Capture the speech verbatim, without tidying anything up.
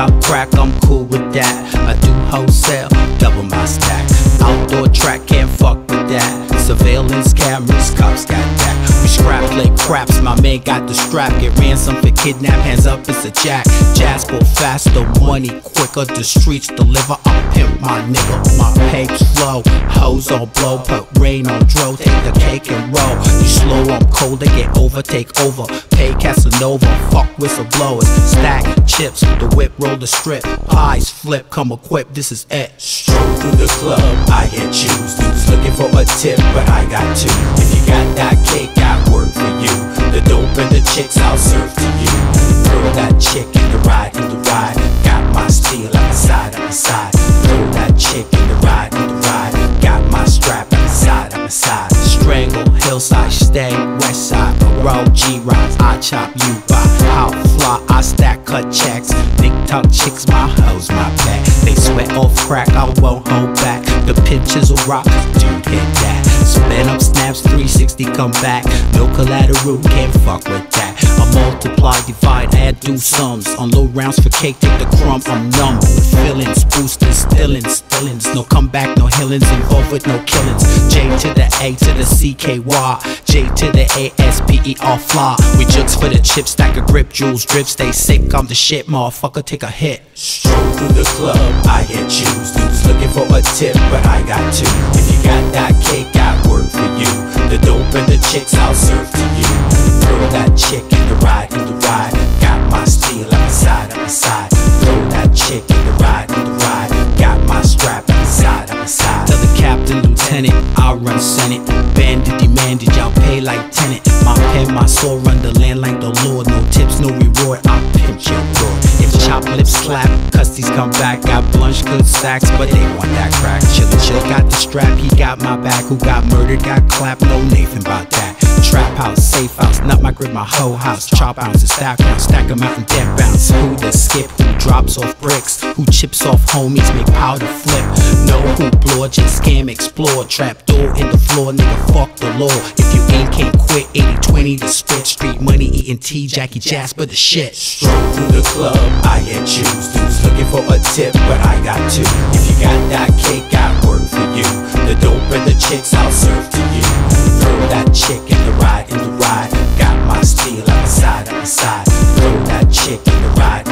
got crack, I'm cool with that. I do wholesale, double my stack. Outdoor track, can't fuck with that. Surveillance cameras, cops got that. We scrap like craps, my man got the strap. Get ransom for kidnap, hands up, it's a jack. Jazz go faster, money quicker. The streets deliver, I pimp my nigga. My papes flow, hoes all blow. Put rain on dro, take the cake and roll. You slow, I'm colder, get over, take over. Pay Casanova, fuck whistleblowers. Stack chips, the whip roll the strip. Pies flip, come equipped, this is it. Stroll through the club, I get choose. Dudes looking for a tip, but I got two. If you got that cake, I work for you. The dope and the chicks, I'll serve to you. Throw that chick in the ride, in the ride. Got my steel on the side, on the side. Throw that chick in the ride, in the ride. Got my strap on the side, on the side. Strangle, hillside, stay, west side. Roll G-Rides, I chop you by. How fly, I stack, cut checks. Nick talk chicks, my hoes, my back. They sweat off crack, I won't hold back. The pitches will rock, dude hit that. Spin up snaps, three sixty come back. No collateral, can't fuck with that. I multiply, divide, add, do sums. On low rounds for cake, take the crumb, I'm numb. With fillings, boosters, stillings, stillings. No comeback, no healings, involved with no killings. J to the A to the C K Y. J to the A S P E R fly. We jukes for the chip, stack of grip, jewels, drip, stay sick, I'm the shit, motherfucker, take a hit. Stroll through the club, I get choose. Dudes looking for a tip, but I got two. If you got that cake, I work for you. The dope and the chicks, I'll serve to you. Throw that chick in the ride, in the ride. Got my steel on the side, on the side. Throw that chick in the ride, in the ride. Got my strap on the side, on the side. Tell the captain, lieutenant, I'll run senate. Bandit demanded, y'all pay like tenant. My pen, my soul, run the land like the Lord. No tips, no reward, I'll pinch your roar. If chop lips slap, custies come back. Got blunch, good sacks, but they want that crack. Chill, chill, got the strap, he got my back. Who got murdered, got clapped, no Nathan about that. Trap house, safe house, not my grip, my whole house. Chop ounces, stack ounce, stack them out and dead bounce. Who the skip, who drops off bricks, who chips off homies, make powder flip. Know who blow, just scam, explore. Trap door in the floor, nigga, fuck the law. If you ain't, can't quit, eighty twenty the spit. Street money, eating tea, Jackie Jasper the shit. Stroll through the club, I get choose. Dudes looking for a tip, but I got two. If you got that cake, I work for you. The dope and the chicks, I'll serve to you. Throw that chick in the ride, in the ride. Got my steel on the side, on the side. Throw that chick in the ride.